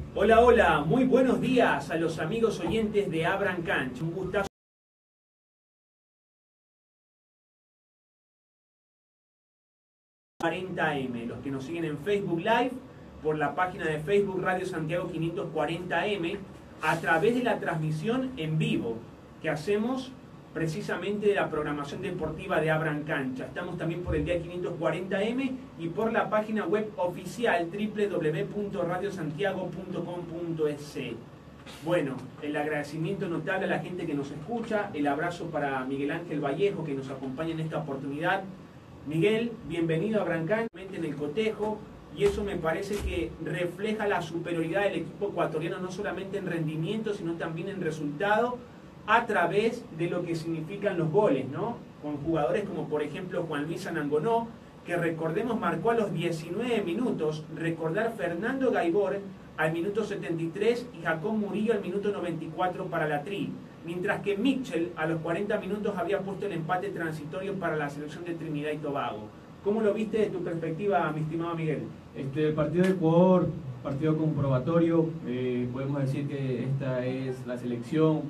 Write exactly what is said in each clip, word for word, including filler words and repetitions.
Hola, hola, muy buenos días a los amigos oyentes de Abran Cancha. Un gustazo. cuarenta eme, los que nos siguen en Facebook Live, por la página de Facebook Radio Santiago quinientos cuarenta eme, a través de la transmisión en vivo que hacemos precisamente de la programación deportiva de Abran Cancha. Estamos también por el día quinientos cuarenta eme y por la página web oficial doble u doble u doble u punto radio santiago punto com punto es. Bueno, el agradecimiento notable a la gente que nos escucha, el abrazo para Miguel Ángel Vallejo que nos acompaña en esta oportunidad. Miguel, bienvenido a Abran Cancha en el cotejo, y eso me parece que refleja la superioridad del equipo ecuatoriano no solamente en rendimiento sino también en resultado a través de lo que significan los goles, ¿no? Con jugadores como por ejemplo Juan Luis Anangonó, que recordemos marcó a los diecinueve minutos, recordar Fernando Gaibor al minuto setenta y tres y Jacob Murillo al minuto noventa y cuatro para la Tri, mientras que Mitchell a los cuarenta minutos había puesto el empate transitorio para la selección de Trinidad y Tobago. ¿Cómo lo viste desde tu perspectiva, mi estimado Miguel? Este, el partido de Ecuador, partido comprobatorio, eh, podemos decir que esta es la selección,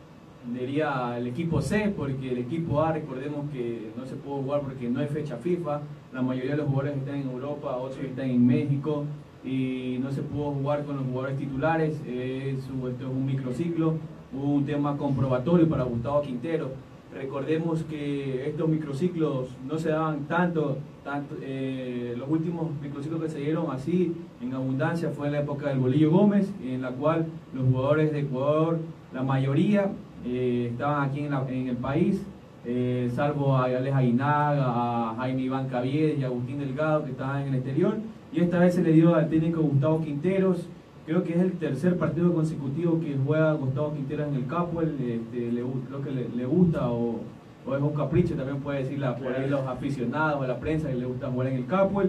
diría el equipo C, porque el equipo A, recordemos que no se pudo jugar porque no hay fecha FIFA, la mayoría de los jugadores están en Europa, otros están en México, y no se pudo jugar con los jugadores titulares. Es, esto es un microciclo, hubo un tema comprobatorio para Gustavo Quintero. Recordemos que estos microciclos no se daban tanto, tanto eh, los últimos microciclos que se dieron así en abundancia fue en la época del Bolillo Gómez, en la cual los jugadores de Ecuador, la mayoría, eh, estaban aquí en, la, en el país, eh, salvo a Alex Aguinaga, a Jaime Iván Caviedes y a Agustín Delgado, que estaban en el exterior, y esta vez se le dio al técnico Gustavo Quinteros. Creo que es el tercer partido consecutivo que juega Gustavo Quinteros en el Capuel. Este, le, creo que le, le gusta o, o es un capricho, también puede decir la, por ahí los aficionados o la prensa que le gusta jugar en el Capuel.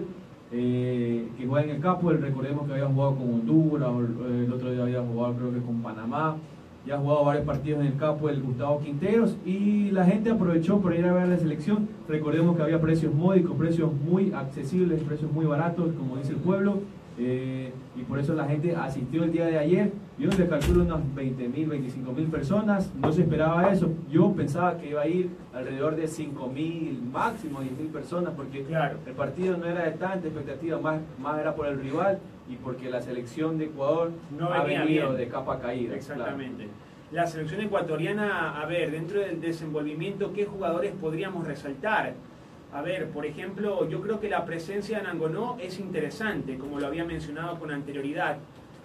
Eh, que juega en el Capuel, recordemos que había jugado con Honduras, o el otro día había jugado creo que con Panamá. Ya ha jugado varios partidos en el Capuel Gustavo Quinteros y la gente aprovechó por ir a ver la selección. Recordemos que había precios módicos, precios muy accesibles, precios muy baratos, como dice el pueblo. Eh, y por eso la gente asistió el día de ayer. Yo le calculo unas veinte mil, veinticinco mil personas. No se esperaba eso. Yo pensaba que iba a ir alrededor de cinco mil, máximo diez mil personas, porque claro, el partido no era de tanta expectativa, más, más era por el rival y porque la selección de Ecuador no ha venido bien de capa caída. Exactamente. Claro. La selección ecuatoriana, a ver, dentro del desenvolvimiento, ¿qué jugadores podríamos resaltar? A ver, por ejemplo, yo creo que la presencia de Anangonó es interesante, como lo había mencionado con anterioridad,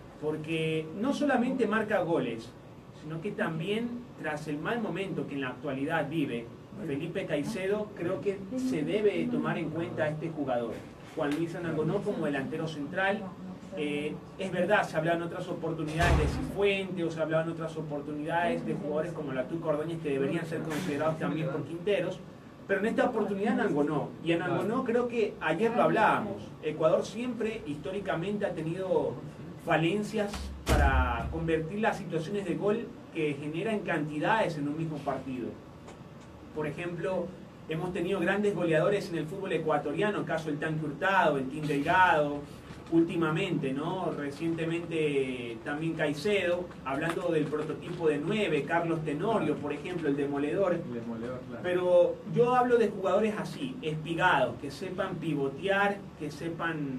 porque no solamente marca goles, sino que también, tras el mal momento que en la actualidad vive Felipe Caicedo, creo que se debe tomar en cuenta a este jugador. Juan Luis Anangonó como delantero central. Eh, es verdad, se hablaban otras oportunidades de Cifuentes, o se hablaban otras oportunidades de jugadores como la Tuca Ordóñez que deberían ser considerados también por Quinteros. Pero en esta oportunidad Anangonó, y Anangonó creo que ayer lo hablábamos, Ecuador siempre históricamente ha tenido falencias para convertir las situaciones de gol que generan cantidades en un mismo partido. Por ejemplo, hemos tenido grandes goleadores en el fútbol ecuatoriano, caso el Tanque Hurtado, el Tim Delgado, últimamente, ¿no? Recientemente también Caicedo, hablando del prototipo de nueve, Carlos Tenorio, por ejemplo, el demoledor. El demoledor, claro. Pero yo hablo de jugadores así, espigados, que sepan pivotear, que sepan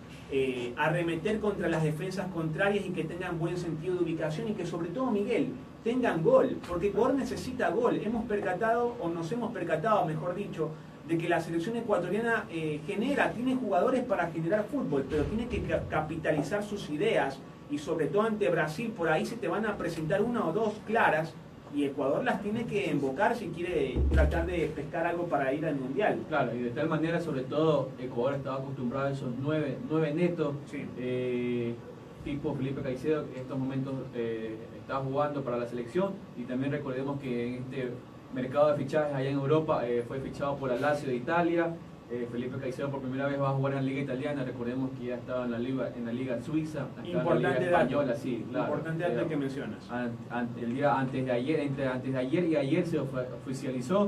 eh, arremeter contra las defensas contrarias y que tengan buen sentido de ubicación y que sobre todo, Miguel, tengan gol, porque Ecuador necesita gol. Hemos percatado, o nos hemos percatado, mejor dicho, de que la selección ecuatoriana eh, genera, tiene jugadores para generar fútbol, pero tiene que ca capitalizar sus ideas, y sobre todo ante Brasil, por ahí se te van a presentar una o dos claras, y Ecuador las tiene que invocar si quiere tratar de pescar algo para ir al Mundial. Claro, y de tal manera, sobre todo, Ecuador estaba acostumbrado a esos nueve, nueve netos, sí. eh, tipo Felipe Caicedo, que en estos momentos eh, está jugando para la selección, y también recordemos que en este mercado de fichajes allá en Europa eh, fue fichado por la Lazio de Italia. eh, Felipe Caicedo por primera vez va a jugar en la liga italiana, recordemos que ya estaba en la liga, en la liga suiza, importante en la liga española, dato, sí, claro. Importante dato que mencionas. An, an, el día antes de ayer, entre antes de ayer y ayer se oficializó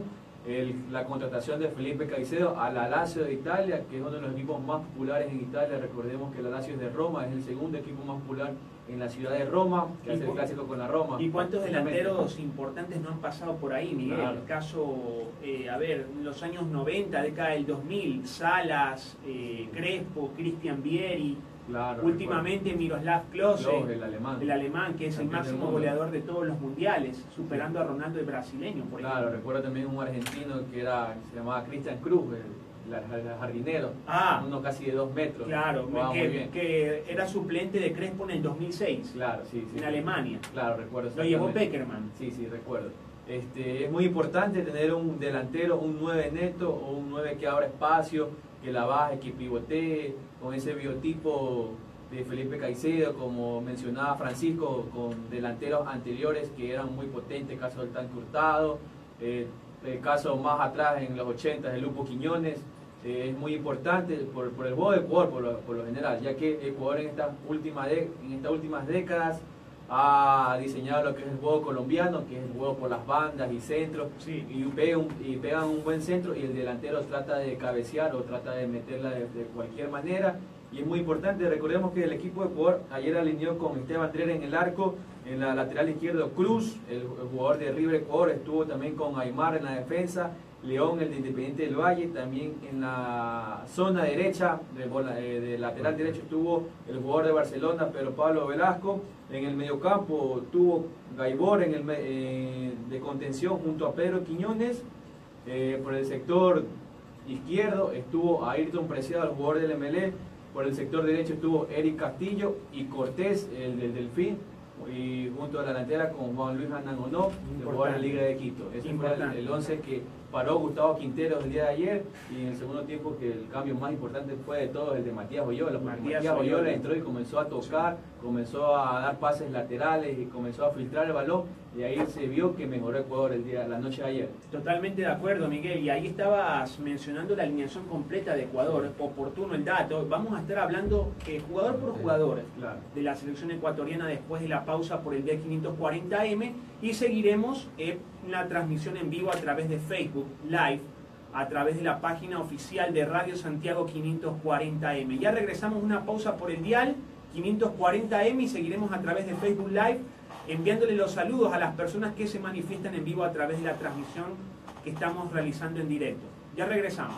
el, la contratación de Felipe Caicedo a la Lazio de Italia, que es uno de los equipos más populares en Italia. Recordemos que la Lazio es de Roma, es el segundo equipo más popular en la ciudad de Roma, que hace el clásico con la Roma. ¿Y cuántos delanteros importantes no han pasado por ahí, Miguel? Claro. El caso, eh, a ver, en los años noventa, década del dos mil, Salas, eh, Crespo, Cristian Vieri, Claro, últimamente recuerdo. Miroslav Klose, Klose, el alemán. el alemán, que es el Campeón del máximo mundo. goleador de todos los mundiales, superando a Ronaldo el brasileño, por Claro, ejemplo. recuerdo también un argentino que era, se llamaba Cristian Cruz, el, el- el jardinero, Ah, uno casi de dos metros. claro, jugaba muy que, bien. que era suplente de Crespo en el dos mil seis, Claro, sí, sí. en Alemania. Claro, recuerdo. Lo llevó exactamente. Peckerman. Sí, sí, recuerdo. Este, es muy importante tener un delantero, un nueve neto o un nueve que abra espacio, que la baje, que pivotee, con ese biotipo de Felipe Caicedo, como mencionaba Francisco, con delanteros anteriores que eran muy potentes, caso del Tanque Hurtado, eh, el caso más atrás en los ochenta de Lupo Quiñones. Eh, es muy importante por, por el juego de Ecuador por lo, por lo general, ya que Ecuador en estas últimas, de, en estas últimas décadas ha diseñado lo que es el juego colombiano, que es el juego por las bandas y centros, Sí. y, pega un- y pegan un buen centro y el delantero trata de cabecear o trata de meterla de, de cualquier manera. Y es muy importante, recordemos que el equipo de Ecuador ayer alineó con Esteban Trera en el arco, en la lateral izquierdo Cruz, el, el jugador de River Ecuador, estuvo también con Aymar en la defensa, León, el de Independiente del Valle, también en la zona derecha, de, bola- eh, de lateral derecho estuvo el jugador de Barcelona, Pedro Pablo Velasco, en el mediocampo tuvo Gaibor en el, me- eh, de contención junto a Pedro Quiñones, eh, por el sector izquierdo estuvo Ayrton Preciado, el jugador del M L E, por el sector derecho estuvo Eric Castillo y Cortés, el del Delfín, y junto a la delantera con Juan Luis Anangonó, el jugador de la Liga de Quito. Ese fue el, el once que paró Gustavo Quintero el día de ayer, y en el segundo tiempo que el cambio más importante fue de todos el de Matías Oyola, porque Matías Matías Oyola Oyola entró y comenzó a tocar, comenzó a dar pases laterales y comenzó a filtrar el balón, y ahí se vio que mejoró Ecuador el día, la noche de ayer. Totalmente de acuerdo, Miguel. Y ahí estabas mencionando la alineación completa de Ecuador. Oportuno el dato. Vamos a estar hablando eh, jugador por jugador Claro. de la selección ecuatoriana después de la pausa por el D quinientos cuarenta M, y seguiremos eh, la transmisión en vivo a través de Facebook Live, a través de la página oficial de Radio Santiago quinientos cuarenta M. Ya regresamos una pausa por el dial quinientos cuarenta M y seguiremos a través de Facebook Live, enviándole los saludos a las personas que se manifiestan en vivo a través de la transmisión que estamos realizando en directo. Ya regresamos.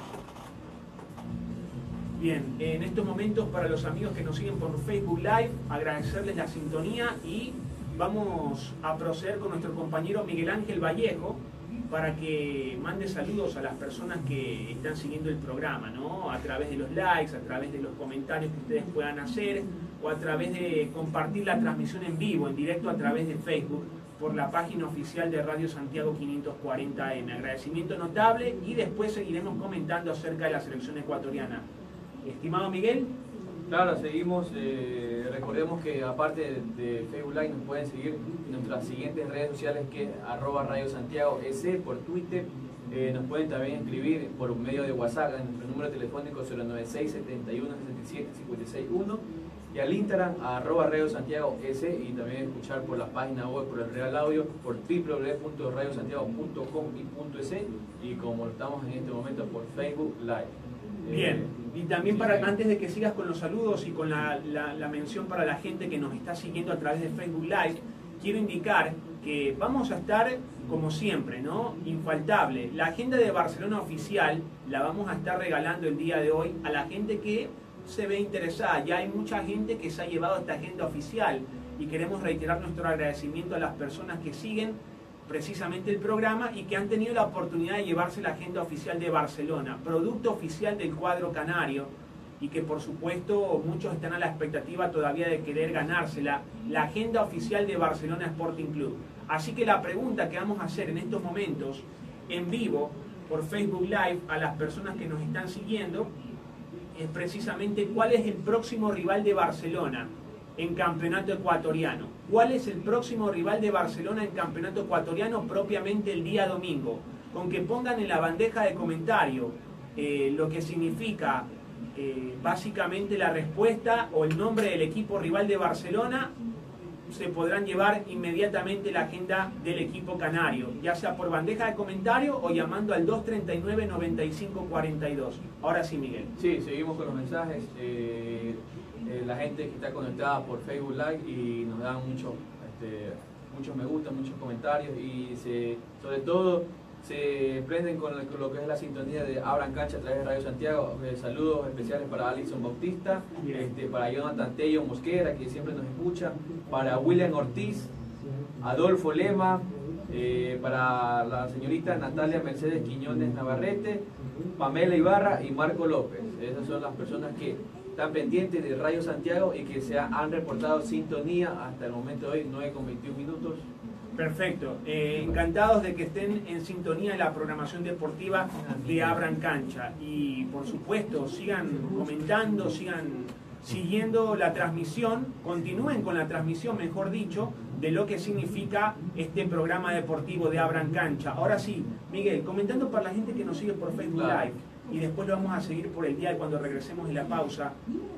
Bien, en estos momentos para los amigos que nos siguen por Facebook Live, agradecerles la sintonía y vamos a proceder con nuestro compañero Miguel Ángel Vallejo para que mande saludos a las personas que están siguiendo el programa, ¿no? A través de los likes, a través de los comentarios que ustedes puedan hacer o a través de compartir la transmisión en vivo, en directo a través de Facebook por la página oficial de Radio Santiago quinientos cuarenta M. Agradecimiento notable y después seguiremos comentando acerca de la selección ecuatoriana. Estimado Miguel. Claro, seguimos, eh, recordemos que aparte de, de Facebook Live nos pueden seguir en nuestras siguientes redes sociales, que es arroba Radio Santiago S, por Twitter, eh, nos pueden también escribir por medio de WhatsApp en nuestro número telefónico cero noventa y seis, setenta y uno, sesenta y siete, cincuenta y seis uno, y al Instagram arroba Radio Santiago S, y también escuchar por la página web, por el Real Audio, por w w w punto radio santiago punto com y punto es, y como estamos en este momento por Facebook Live. Bien, y también para sí, antes de que sigas con los saludos y con la, la, la mención para la gente que nos está siguiendo a través de Facebook Live, quiero indicar que vamos a estar, como siempre, ¿no? Infaltable. La agenda de Barcelona oficial la vamos a estar regalando el día de hoy a la gente que se ve interesada. Ya hay mucha gente que se ha llevado esta agenda oficial y queremos reiterar nuestro agradecimiento a las personas que siguen precisamente el programa y que han tenido la oportunidad de llevarse la agenda oficial de Barcelona, producto oficial del cuadro canario, y que por supuesto muchos están a la expectativa todavía de querer ganársela, la agenda oficial de Barcelona Sporting Club. Así que la pregunta que vamos a hacer en estos momentos en vivo por Facebook Live a las personas que nos están siguiendo es precisamente cuál es el próximo rival de Barcelona en campeonato ecuatoriano. ¿Cuál es el próximo rival de Barcelona en campeonato ecuatoriano propiamente el día domingo? Con que pongan en la bandeja de comentario eh, lo que significa eh, básicamente la respuesta o el nombre del equipo rival de Barcelona se podrán llevar inmediatamente la agenda del equipo canario, ya sea por bandeja de comentario o llamando al dos treinta y nueve, noventa y cinco cuarenta y dos. Ahora sí, Miguel. Sí, seguimos con los mensajes. Eh, eh, la gente que está conectada por Facebook Live y nos dan mucho, este, muchos me gusta, muchos comentarios y se, sobre todo se prenden con, el, con lo que es la sintonía de Abran Cancha a través de Radio Santiago. Eh, saludos especiales para Alison Bautista, este, para Jonathan Tello Mosquera, que siempre nos escucha, para William Ortiz, Adolfo Lema, eh, para la señorita Natalia Mercedes Quiñones Navarrete, Pamela Ibarra y Marco López. Esas son las personas que están pendientes de Radio Santiago y que se han reportado sintonía hasta el momento de hoy, nueve con veintiún minutos. Perfecto, eh, encantados de que estén en sintonía en la programación deportiva de Abran Cancha y por supuesto sigan comentando, sigan siguiendo la transmisión, continúen con la transmisión, mejor dicho, de lo que significa este programa deportivo de Abran Cancha. Ahora sí, Miguel, comentando para la gente que nos sigue por Facebook Live y después lo vamos a seguir por el día cuando regresemos de la pausa,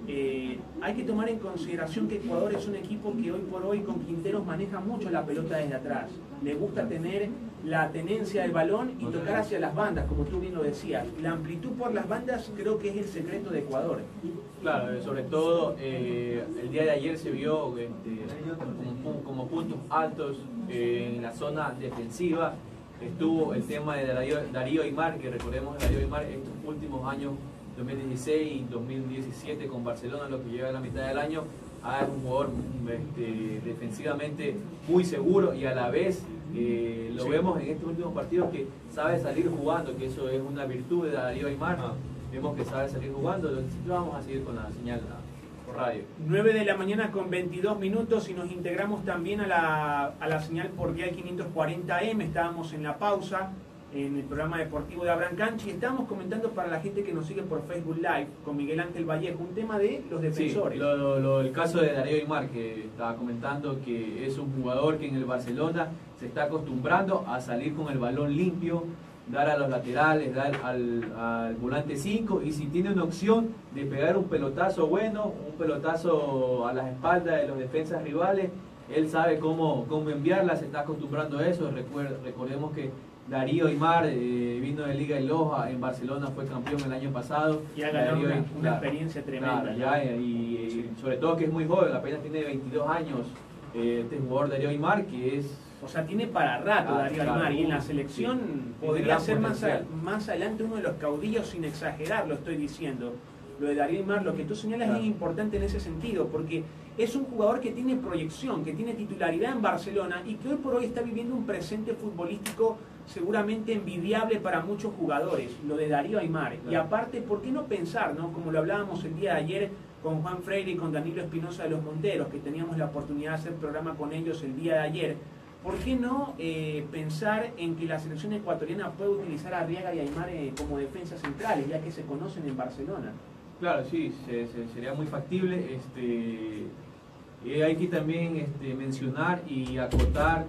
eh, hay que tomar en consideración que Ecuador es un equipo que hoy por hoy con Quinteros maneja mucho la pelota desde atrás. Le gusta tener la tenencia del balón y tocar hacia las bandas, como tú bien lo decías. La amplitud por las bandas creo que es el secreto de Ecuador. Claro, sobre todo eh, el día de ayer se vio este, como, como puntos altos eh, en la zona defensiva. Estuvo el tema de Darío, Darío Aimar, que recordemos Darío Aimar estos últimos años, dos mil dieciséis y dos mil diecisiete con Barcelona, lo que lleva a la mitad del año, es un jugador este, defensivamente muy seguro y a la vez eh, lo sí. vemos en estos últimos partidos que sabe salir jugando, que eso es una virtud de Darío Aimar. Ah. Vemos que sabe salir jugando, entonces vamos a seguir con la señal por radio. nueve de la mañana con veintidós minutos y nos integramos también a la, a la señal por Dial quinientos cuarenta eme. Estábamos en la pausa en el programa deportivo de Abran Cancha y estábamos comentando para la gente que nos sigue por Facebook Live con Miguel Ángel Vallejo un tema de los defensores. Sí, lo, lo, lo, el caso de Darío Aimar, que estaba comentando que es un jugador que en el Barcelona se está acostumbrando a salir con el balón limpio, dar a los laterales, dar al, al volante cinco y si tiene una opción de pegar un pelotazo bueno, un pelotazo a las espaldas de los defensas rivales, él sabe cómo, cómo enviarla, se está acostumbrando a eso. Recuerd, recordemos que Darío Aimar eh, vino de Liga de Loja, en Barcelona fue campeón el año pasado. Y ha ganado una, una claro, experiencia tremenda. Claro, ya, y, sí. y sobre todo que es muy joven, apenas tiene veintidós años eh, este jugador Darío Aimar, que es... O sea, tiene para rato ah, Darío Aimar, claro, y en la selección sí, podría ser más, a, más adelante uno de los caudillos, sin exagerar, lo estoy diciendo. Lo de Darío Aimar, lo que tú señalas claro. es importante en ese sentido, porque es un jugador que tiene proyección, que tiene titularidad en Barcelona y que hoy por hoy está viviendo un presente futbolístico seguramente envidiable para muchos jugadores, lo de Darío Aimar. Claro. Y aparte, ¿por qué no pensar, no como lo hablábamos el día de ayer con Juan Freire y con Danilo Espinosa de los Monteros, que teníamos la oportunidad de hacer programa con ellos el día de ayer? ¿Por qué no eh, pensar en que la selección ecuatoriana puede utilizar a Arriaga y Aimar eh, como defensas centrales, ya que se conocen en Barcelona? Claro, sí, se, se, sería muy factible. Este, eh, hay que también este, mencionar y acotar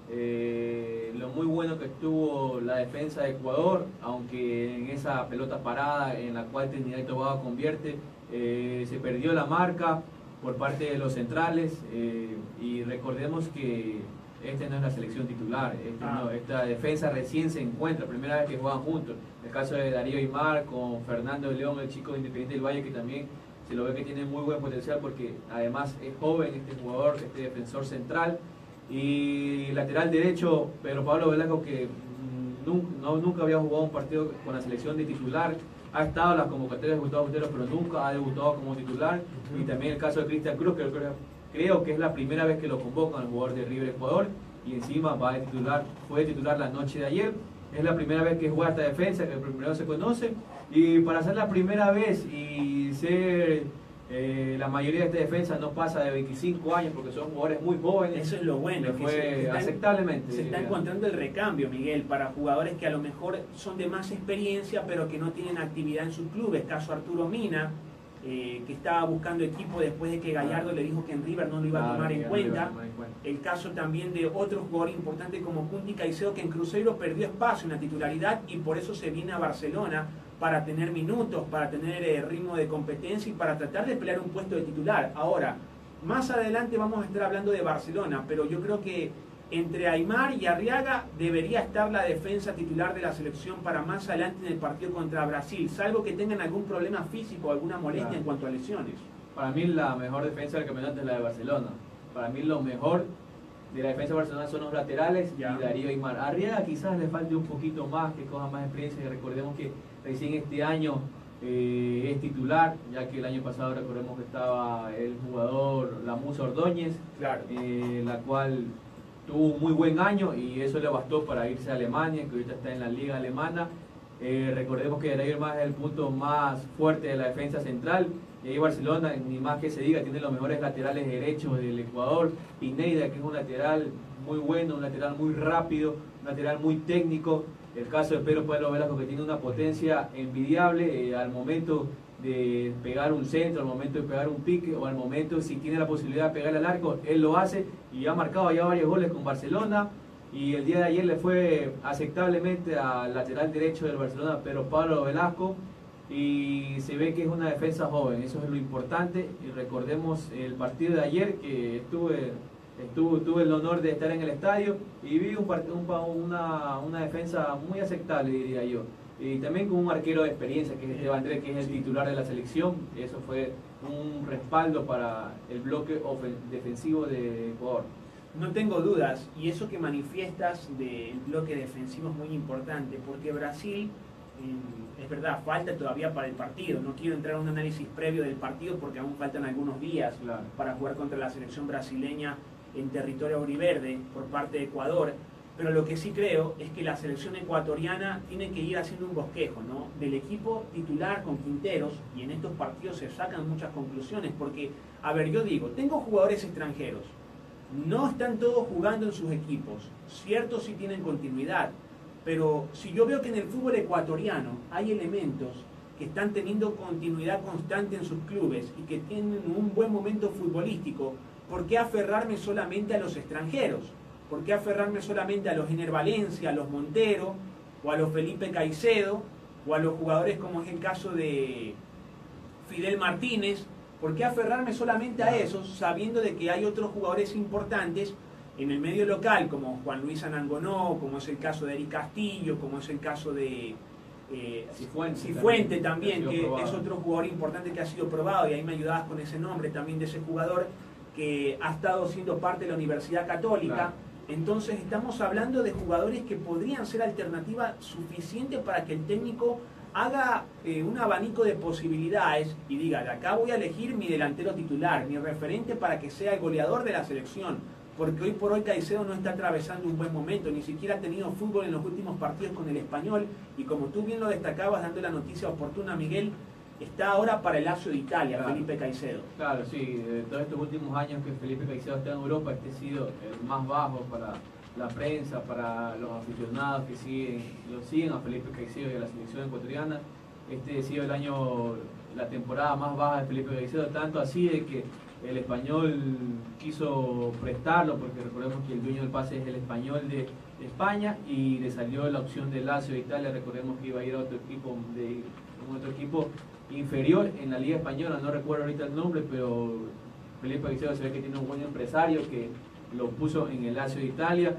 eh, lo muy bueno que estuvo la defensa de Ecuador, aunque en esa pelota parada en la cual Trinidad y Tobago convierte, eh, se perdió la marca por parte de los centrales eh, y recordemos que esta no es la selección titular, este ah. no, esta defensa recién se encuentra, primera vez que juegan juntos. El caso de Darío Aimar con Fernando de León, el chico de Independiente del Valle, que también se lo ve que tiene muy buen potencial porque además es joven este jugador, este defensor central. Y lateral derecho, Pedro Pablo Velasco, que nunca, no, nunca había jugado un partido con la selección de titular, ha estado en las convocatorias de Gustavo Quintero, pero nunca ha debutado como titular. Y también el caso de Cristian Cruz, que creo, creo que es la primera vez que lo convocan, el jugador de River Ecuador, y encima va de titular, fue de titular la noche de ayer. Es la primera vez que juega esta defensa, que primero se conoce, y para ser la primera vez y ser eh, la mayoría de esta defensa no pasa de veinticinco años, porque son jugadores muy jóvenes. Eso es lo bueno, que fue se está, aceptablemente. Se está encontrando el recambio, Miguel, para jugadores que a lo mejor son de más experiencia, pero que no tienen actividad en sus clubes. Caso Arturo Mina, Eh, que estaba buscando equipo después de que Gallardo le dijo que en River no lo iba a tomar en cuenta. El caso también de otro jugador importante como Kunti Caicedo, que en Cruzeiro perdió espacio en la titularidad y por eso se viene a Barcelona para tener minutos, para tener eh, ritmo de competencia y para tratar de pelear un puesto de titular. Ahora, Más adelante vamos a estar hablando de Barcelona, pero yo creo que entre Aimar y Arriaga debería estar la defensa titular de la selección para más adelante en el partido contra Brasil, salvo que tengan algún problema físico o alguna molestia claro. en cuanto a lesiones. Para mí la mejor defensa del campeonato es la de Barcelona. Para mí lo mejor de la defensa de Barcelona son los laterales ya. y Darío Aimar. Arriaga quizás le falte un poquito más, que coja más experiencia, y recordemos que recién este año eh, es titular, ya que el año pasado recordemos que estaba el jugador La Musa Ordóñez, claro. eh, la cual tuvo un muy buen año y eso le bastó para irse a Alemania, que ahorita está en la liga alemana. Eh, recordemos que Darío Aimar es el punto más fuerte de la defensa central, y ahí Barcelona, ni más que se diga, tiene los mejores laterales derechos del Ecuador. Pineda, que es un lateral muy bueno, un lateral muy rápido, un lateral muy técnico. El caso de Pedro Pablo Velasco, que tiene una potencia envidiable eh, al momento de pegar un centro, al momento de pegar un pique, o al momento si tiene la posibilidad de pegar al arco, él lo hace y ha marcado ya varios goles con Barcelona. Y el día de ayer le fue aceptablemente al lateral derecho del Barcelona, Pedro Pablo Velasco, y se ve que es una defensa joven, eso es lo importante. Y recordemos el partido de ayer, que estuve, estuve, tuve el honor de estar en el estadio y vi un, un, una, una defensa muy aceptable, diría yo, y también con un arquero de experiencia, que es Esteban Andrés, que es el titular de la selección. Eso fue un respaldo para el bloque defensivo de Ecuador. No tengo dudas, y eso que manifiestas del bloque defensivo es muy importante, porque Brasil, eh, es verdad, falta todavía para el partido. No quiero entrar en un análisis previo del partido porque aún faltan algunos días claro. para jugar contra la selección brasileña en territorio auriverde por parte de Ecuador, pero lo que sí creo es que la selección ecuatoriana tiene que ir haciendo un bosquejo, ¿no?, del equipo titular con Quinteros, y en estos partidos se sacan muchas conclusiones, porque, a ver, yo digo, tengo jugadores extranjeros, no están todos jugando en sus equipos, cierto, sí tienen continuidad, pero si yo veo que en el fútbol ecuatoriano hay elementos que están teniendo continuidad constante en sus clubes y que tienen un buen momento futbolístico, ¿por qué aferrarme solamente a los extranjeros? ¿Por qué aferrarme solamente a los Ener Valencia, a los Montero, o a los Felipe Caicedo, o a los jugadores como es el caso de Fidel Martínez? ¿Por qué aferrarme solamente a esos, sabiendo de que hay otros jugadores importantes en el medio local, como Juan Luis Anangonó, como es el caso de Eric Castillo, como es el caso de eh, Cifuente, Cifuente también, también que es otro jugador importante que ha sido probado, y ahí me ayudabas con ese nombre también de ese jugador que ha estado siendo parte de la Universidad Católica. Claro. Entonces estamos hablando de jugadores que podrían ser alternativa suficiente para que el técnico haga eh, un abanico de posibilidades y diga, de acá voy a elegir mi delantero titular, mi referente para que sea el goleador de la selección, porque hoy por hoy Caicedo no está atravesando un buen momento, ni siquiera ha tenido fútbol en los últimos partidos con el Español, y como tú bien lo destacabas dando la noticia oportuna, Miguel, está ahora para el Lazio de Italia, claro. Felipe Caicedo. Claro, sí, de todos estos últimos años que Felipe Caicedo está en Europa, este ha sido el más bajo para la prensa, para los aficionados que siguen, lo siguen a Felipe Caicedo y a la selección ecuatoriana. Este ha sido el año, la temporada más baja de Felipe Caicedo, tanto así de que el Español quiso prestarlo, porque recordemos que el dueño del pase es el Español de, de España, y le salió la opción de Lazio de Italia. Recordemos que iba a ir a otro equipo, de un otro equipo inferior en la Liga Española, no recuerdo ahorita el nombre, pero Felipe Caicedo se ve que tiene un buen empresario que lo puso en el Lazio de Italia.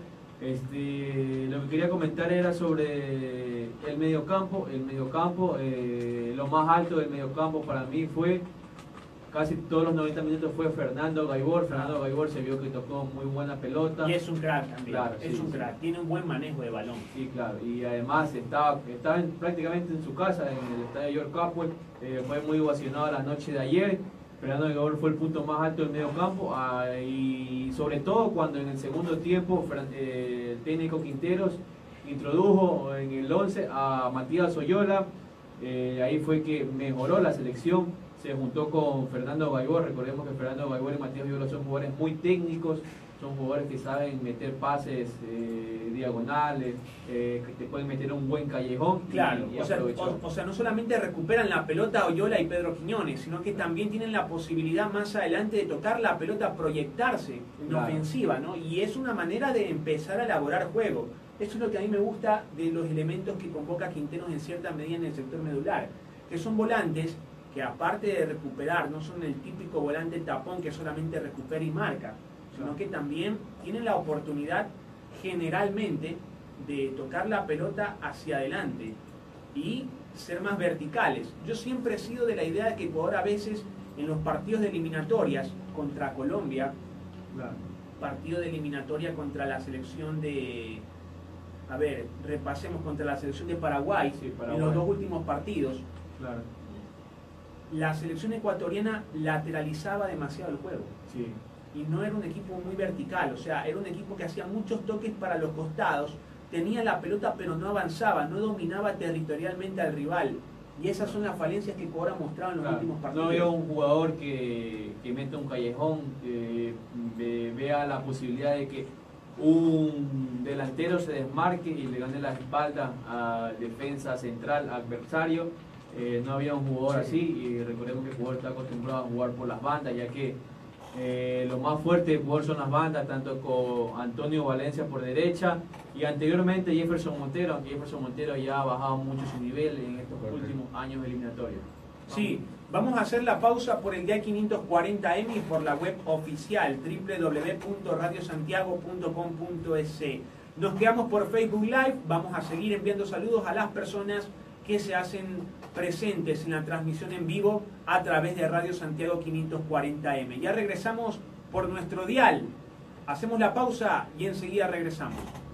Este, lo que quería comentar era sobre el mediocampo. El mediocampo, eh, lo más alto del mediocampo para mí fue, casi todos los noventa minutos, fue Fernando Gaibor. Fernando Gaibor se vio que tocó muy buena pelota. Y es un crack también, claro, es sí, un sí. crack, tiene un buen manejo de balón. Sí, claro, y además estaba, estaba en, prácticamente en su casa, en el estadio York Capwell. Eh, fue muy ovacionado la noche de ayer. Fernando Gaibor fue el punto más alto del medio campo, ah, y sobre todo cuando en el segundo tiempo eh, el técnico Quinteros introdujo en el once a Matías Oyola. Eh, ahí fue que mejoró la selección, se juntó con Fernando Gaibor. Recordemos que Fernando Gaibor y Matías Oyola son jugadores muy técnicos, son jugadores que saben meter pases eh, diagonales, eh, que te pueden meter un buen callejón. Claro, y, y o, sea, o, o sea, no solamente recuperan la pelota Oyola y Pedro Quiñones, sino que también tienen la posibilidad más adelante de tocar la pelota, proyectarse en claro. ofensiva, ¿no? Y es una manera de empezar a elaborar juego. Eso es lo que a mí me gusta de los elementos que convoca Quinteros en cierta medida en el sector medular, que son volantes que aparte de recuperar, no son el típico volante tapón que solamente recupera y marca, sino que también tienen la oportunidad generalmente de tocar la pelota hacia adelante y ser más verticales. Yo siempre he sido de la idea de que Ecuador a veces en los partidos de eliminatorias contra Colombia, Claro. partido de eliminatoria contra la selección de, a ver, repasemos contra la selección de Paraguay, Sí, Paraguay. en los dos últimos partidos, Claro. la selección ecuatoriana lateralizaba demasiado el juego. Sí. Y no era un equipo muy vertical, o sea, era un equipo que hacía muchos toques para los costados, tenía la pelota pero no avanzaba, no dominaba territorialmente al rival. Y esas son las falencias que Ecuador ha mostrado en los Claro, últimos partidos. no veo un jugador que, que meta un callejón, que ve- vea la posibilidad de que un delantero se desmarque y le gane la espalda a defensa central adversario. Eh, no había un jugador Sí. así, y recordemos que el jugador está acostumbrado a jugar por las bandas, ya que eh, lo más fuerte del jugador son las bandas, tanto con Antonio Valencia por derecha y anteriormente Jefferson Montero, aunque Jefferson Montero ya ha bajado mucho su nivel en estos Correcto. últimos años eliminatorios. Sí, vamos a hacer la pausa por el día quinientos cuarenta eme y por la web oficial doble u doble u doble u punto radio santiago punto com punto es. Nos quedamos por Facebook Live, vamos a seguir enviando saludos a las personas que se hacen presentes en la transmisión en vivo a través de Radio Santiago quinientos cuarenta eme. Ya regresamos por nuestro dial, hacemos la pausa y enseguida regresamos.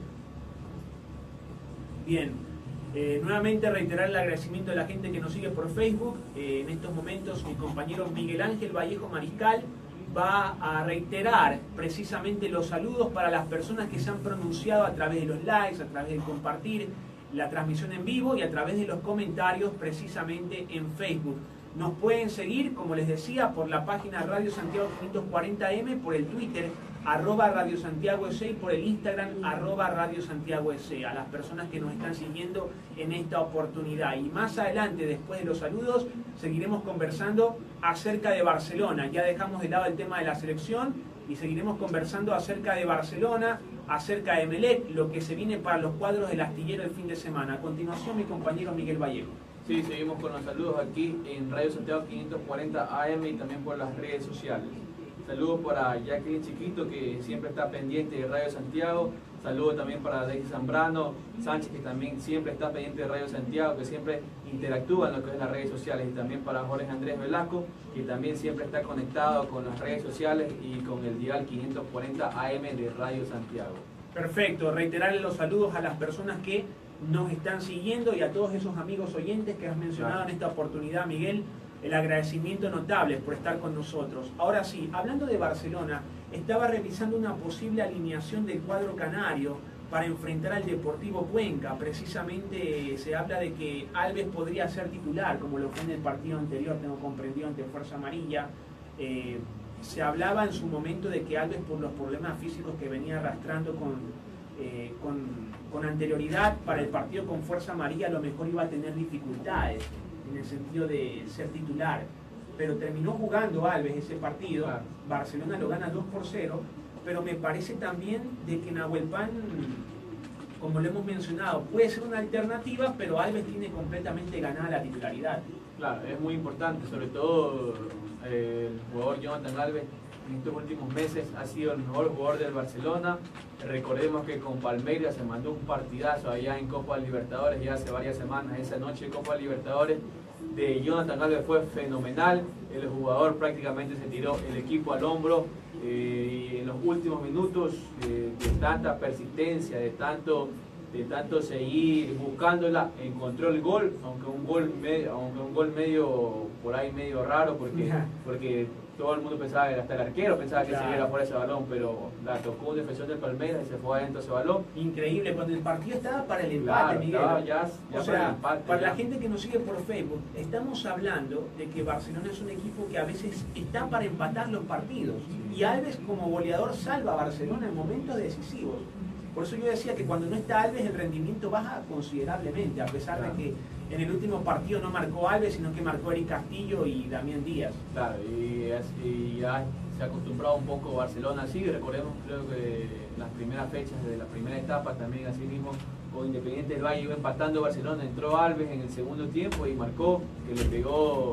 Bien, eh, nuevamente reiterar el agradecimiento de la gente que nos sigue por Facebook. Eh, en estos momentos mi compañero Miguel Ángel Vallejo Mariscal va a reiterar precisamente los saludos para las personas que se han pronunciado a través de los likes, a través del compartir la transmisión en vivo y a través de los comentarios precisamente en Facebook. Nos pueden seguir, como les decía, por la página Radio Santiago quinientos cuarenta eme, por el Twitter, arroba Radio Santiago S, y por el Instagram, arroba Radio Santiago S, a las personas que nos están siguiendo en esta oportunidad. Y más adelante, después de los saludos, seguiremos conversando acerca de Barcelona. Ya dejamos de lado el tema de la selección y seguiremos conversando acerca de Barcelona, acerca de Emelec, lo que se viene para los cuadros del astillero el fin de semana. A continuación, mi compañero Miguel Vallejo. Sí, seguimos con los saludos aquí en Radio Santiago quinientos cuarenta A M y también por las redes sociales. Saludos para Jacqueline Chiquito, que siempre está pendiente de Radio Santiago. Saludos también para Daisy Zambrano Sánchez, que también siempre está pendiente de Radio Santiago, que siempre interactúa en lo que es las redes sociales. Y también para Jorge Andrés Velasco, que también siempre está conectado con las redes sociales y con el dial quinientos cuarenta A M de Radio Santiago. Perfecto, reiterarle los saludos a las personas que nos están siguiendo y a todos esos amigos oyentes que has mencionado Claro. en esta oportunidad, Miguel. El agradecimiento notable por estar con nosotros. Ahora sí, hablando de Barcelona, estaba revisando una posible alineación del cuadro canario para enfrentar al Deportivo Cuenca. Precisamente se habla de que Alves podría ser titular, como lo fue en el partido anterior, tengo comprendido, ante Fuerza Amarilla. Eh, se hablaba en su momento de que Alves, por los problemas físicos que venía arrastrando con, eh, con, con anterioridad para el partido con Fuerza Amarilla, a lo mejor iba a tener dificultades en el sentido de ser titular, pero terminó jugando Alves ese partido. Claro. Barcelona lo gana dos por cero, pero me parece también de que Nahuel Pan, como lo hemos mencionado, puede ser una alternativa, pero Alves tiene completamente ganada la titularidad. Claro, es muy importante, sobre todo eh, el jugador Jonathan Alves en estos últimos meses ha sido el mejor jugador del Barcelona. Recordemos que con Palmeiras se mandó un partidazo allá en Copa Libertadores ya hace varias semanas. Esa noche en Copa Libertadores de Jonathan Alves fue fenomenal. El jugador prácticamente se tiró el equipo al hombro eh, y en los últimos minutos eh, de tanta persistencia, de tanto de tanto seguir buscándola, encontró el gol, aunque un gol medio, aunque un gol medio por ahí medio raro, porque, porque todo el mundo pensaba que hasta el arquero pensaba que Claro. se iba por ese balón, pero la tocó un defensor del Palmeiras y se fue adentro ese balón. Increíble, cuando el partido estaba para el empate, Claro, Miguel. estaba ya- ya o para sea, el empate, para ya. la gente que nos sigue por Facebook, estamos hablando de que Barcelona es un equipo que a veces está para empatar los partidos. Y Alves, como goleador, salva a Barcelona en momentos decisivos. Por eso yo decía que cuando no está Alves el rendimiento baja considerablemente, a pesar Claro. de que en el último partido no marcó Alves, sino que marcó Eric Castillo y Damián Díaz. Claro, y, es- y ya se ha acostumbrado un poco Barcelona así. Recordemos, creo que las primeras fechas de la primera etapa también así mismo con Independiente del Valle iba empatando Barcelona, entró Alves en el segundo tiempo y marcó, que le pegó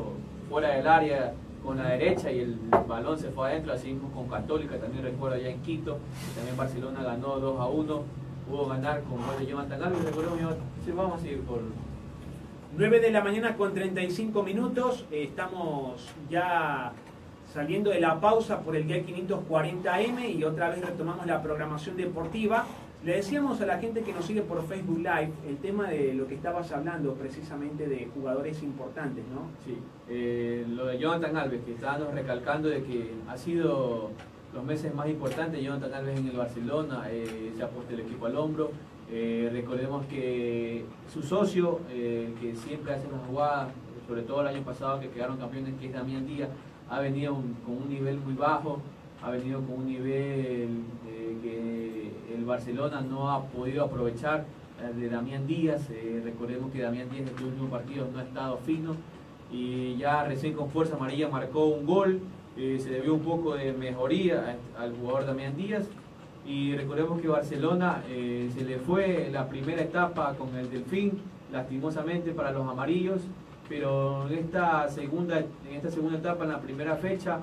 fuera del área con la derecha y el balón se fue adentro, así mismo con Católica, también recuerdo allá en Quito, también Barcelona ganó dos a uno, pudo ganar con gol de Jonathan Alves, recordemos, sí, vamos a ir por... nueve de la mañana con treinta y cinco minutos, eh, estamos ya saliendo de la pausa por el día quinientos cuarenta eme y otra vez retomamos la programación deportiva. Le decíamos a la gente que nos sigue por Facebook Live el tema de lo que estabas hablando precisamente de jugadores importantes, ¿no? Sí, eh, lo de Jonathan Alves, que estábamos recalcando de que ha sido los meses más importantes. Jonathan Alves en el Barcelona, eh, se ha puesto el equipo al hombro. Eh, recordemos que su socio, eh, que siempre hace las jugadas, sobre todo el año pasado que quedaron campeones, que es Damián Díaz, ha venido un, con un nivel muy bajo, ha venido con un nivel eh, que el Barcelona no ha podido aprovechar, eh, de Damián Díaz. Eh, recordemos que Damián Díaz en estos últimos partidos no ha estado fino y ya recién con fuerza amarilla marcó un gol. Eh, se debió un poco de mejoría al jugador Damián Díaz. Y recordemos que Barcelona eh, se le fue la primera etapa con el Delfín, lastimosamente para los amarillos, pero en esta segunda, en esta segunda etapa, en la primera fecha,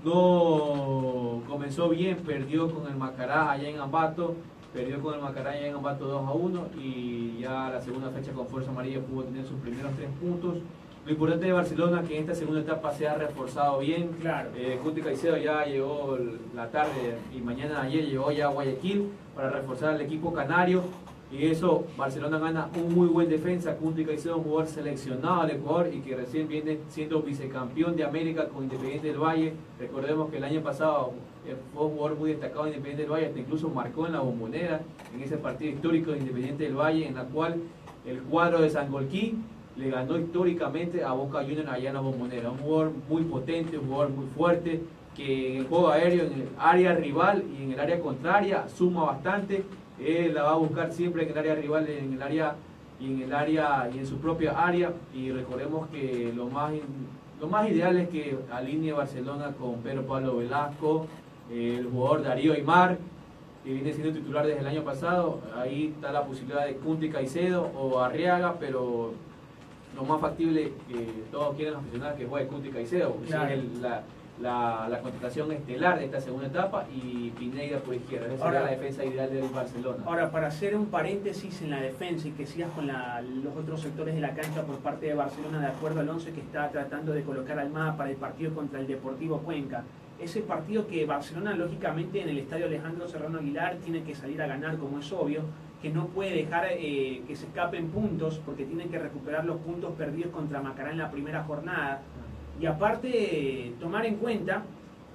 no comenzó bien, perdió con el Macará allá en Ambato, perdió con el Macará allá en Ambato dos a uno y ya la segunda fecha con fuerza amarilla pudo tener sus primeros tres puntos. Lo importante de Barcelona es que en esta segunda etapa se ha reforzado bien. Claro. Eh, Cuti Caicedo ya llegó la tarde y mañana ayer llegó ya a Guayaquil para reforzar al equipo canario. Y eso, Barcelona gana un muy buen defensa. Cuti Caicedo, un jugador seleccionado al Ecuador y que recién viene siendo vicecampeón de América con Independiente del Valle. Recordemos que el año pasado fue un jugador muy destacado de Independiente del Valle, hasta incluso marcó en la Bombonera, en ese partido histórico de Independiente del Valle, en la cual el cuadro de Sangolquí le ganó históricamente a Boca Juniors allá en la Bombonera. Un jugador muy potente, un jugador muy fuerte, que en el juego aéreo, en el área rival y en el área contraria suma bastante. Él la va a buscar siempre en el área rival, en el área y en el área y en su propia área. Y recordemos que lo más lo más ideal es que alinee Barcelona con Pedro Pablo Velasco, el jugador Darío Aimar, que viene siendo titular desde el año pasado. Ahí está la posibilidad de Cuti Caicedo o Arriaga, pero lo más factible que todos quieren aficionar que juegue Cuti Caicedo, claro. Es el, la, la, la contratación estelar de esta segunda etapa, y Pineda por izquierda. Esa ahora, sería la defensa ideal del Barcelona. Ahora, para hacer un paréntesis en la defensa y que sigas con la, los otros sectores de la cancha por parte de Barcelona, de acuerdo al once que está tratando de colocar Almada para el partido contra el Deportivo Cuenca, ese partido que Barcelona lógicamente en el estadio Alejandro Serrano Aguilar tiene que salir a ganar, como es obvio, que no puede dejar eh, que se escapen puntos, porque tienen que recuperar los puntos perdidos contra Macará en la primera jornada. Y aparte, eh, tomar en cuenta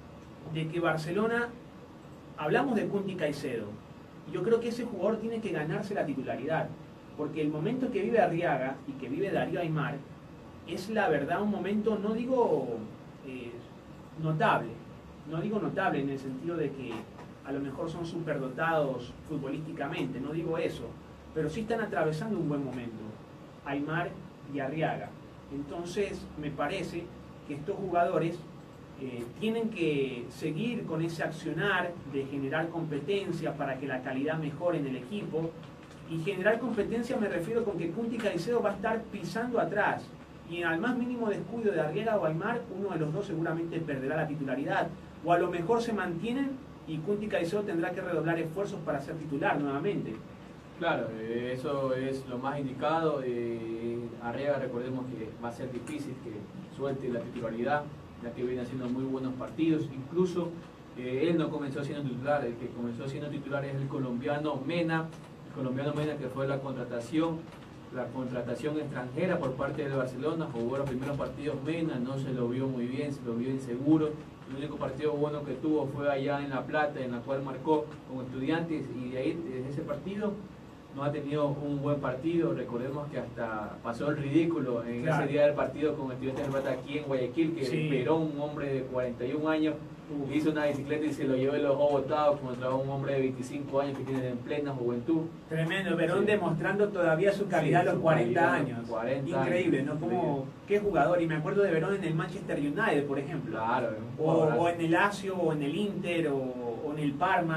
de que Barcelona, hablamos de Cuti Caicedo, y yo creo que ese jugador tiene que ganarse la titularidad, porque el momento que vive Arriaga y que vive Darío Aimar es la verdad un momento, no digo eh, notable, no digo notable en el sentido de que a lo mejor son superdotados futbolísticamente, no digo eso, pero sí están atravesando un buen momento, Aimar y Arriaga. Entonces me parece que estos jugadores eh, tienen que seguir con ese accionar de generar competencia para que la calidad mejore en el equipo. Y generar competencia me refiero con que Cuti Caicedo va a estar pisando atrás, y al más mínimo descuido de Arriaga o Aimar, uno de los dos seguramente perderá la titularidad, o a lo mejor se mantienen y Cuti Caicedo tendrá que redoblar esfuerzos para ser titular nuevamente. Claro, eh, eso es lo más indicado. Eh, Arriaga, recordemos que va a ser difícil que suelte la titularidad, ya que viene haciendo muy buenos partidos. Incluso eh, él no comenzó siendo titular, el que comenzó siendo titular es el colombiano Mena, el colombiano Mena que fue la contratación, la contratación extranjera por parte del Barcelona. Jugó los primeros partidos Mena, no se lo vio muy bien, se lo vio inseguro. El único partido bueno que tuvo fue allá en La Plata, en la cual marcó con Estudiantes, y de ahí, desde ese partido, no ha tenido un buen partido. Recordemos que hasta pasó el ridículo en claro. ese día del partido con Estudiantes de La Plata aquí en Guayaquil, que sí. Perón, un hombre de cuarenta y un años, uh. hizo una bicicleta y se lo llevó y los ojos botados contra un hombre de veinticinco años que tiene en plena juventud. Tremendo, Perón sí. demostrando todavía su calidad sí, a los cuarenta años. cuarenta Increíble, años, ¿no? Como, qué jugador. Y me acuerdo de Verón en el Manchester United, por ejemplo. Claro. O, o en el Lazio, o en el Inter, o, o en el Parma.